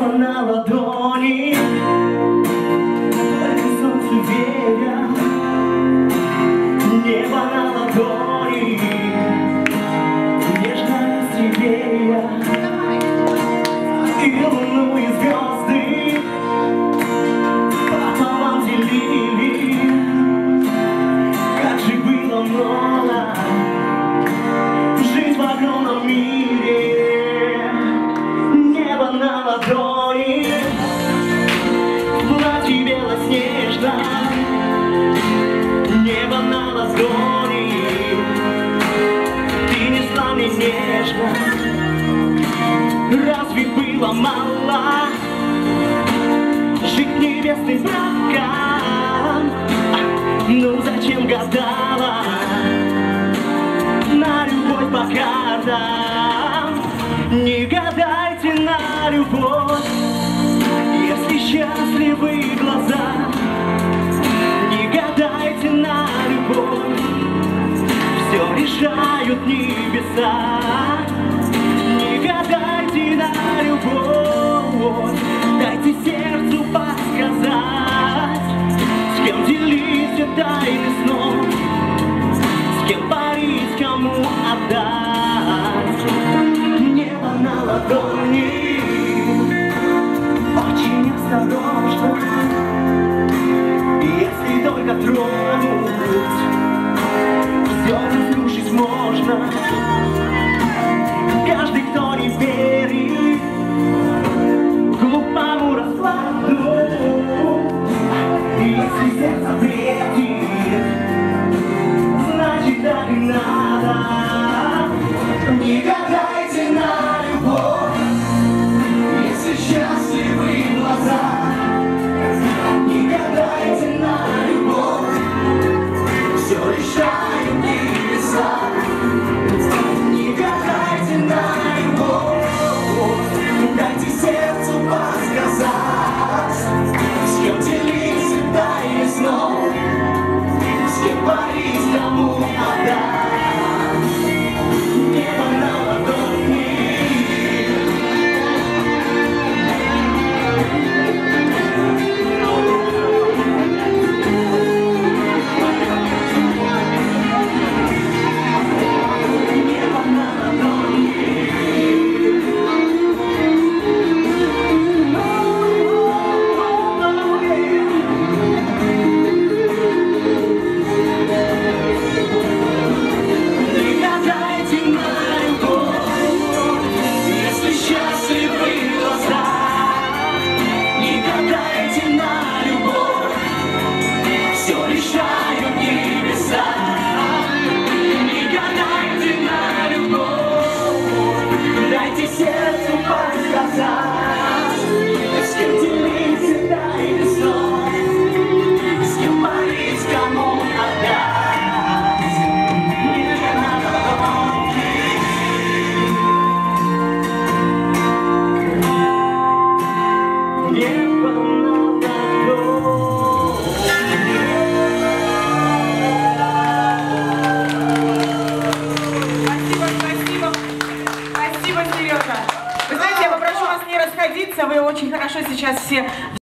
Небо на ладони, только солнцу веря. Небо на ладони, нежно стрелея. И луну, и звезды пополам делили. Как же было много жить в огромном мире. Небо на ладони, платье белоснежно. Небо на ладони, ты несла мне нежно. Разве было мало жить небесным браком? Ну зачем гадала на любовь по картам? Не гадайте на любовь, если счастливы глаза. Не гадайте на любовь, все решают небеса. Не гадайте на любовь, дайте сердцу подсказать, с кем делить тайны снов, с кем парить, кому отдать. Небо на ладони, очень осторожно. Если только тронуть, все разрушить можно. Каждый, кто не верит глупому раскладу, если сердце бредит, значит так и надо. Не гадайте на любовь, если счастливы глаза. Не гадайте на любовь, все решают небеса. Не гадайте на любовь, дайте сердцу подсказать, с кем делиться тайны снов, с кем парить, кому отдать. Небо на ладони. Вы знаете, я попрошу вас не расходиться, вы очень хорошо сейчас все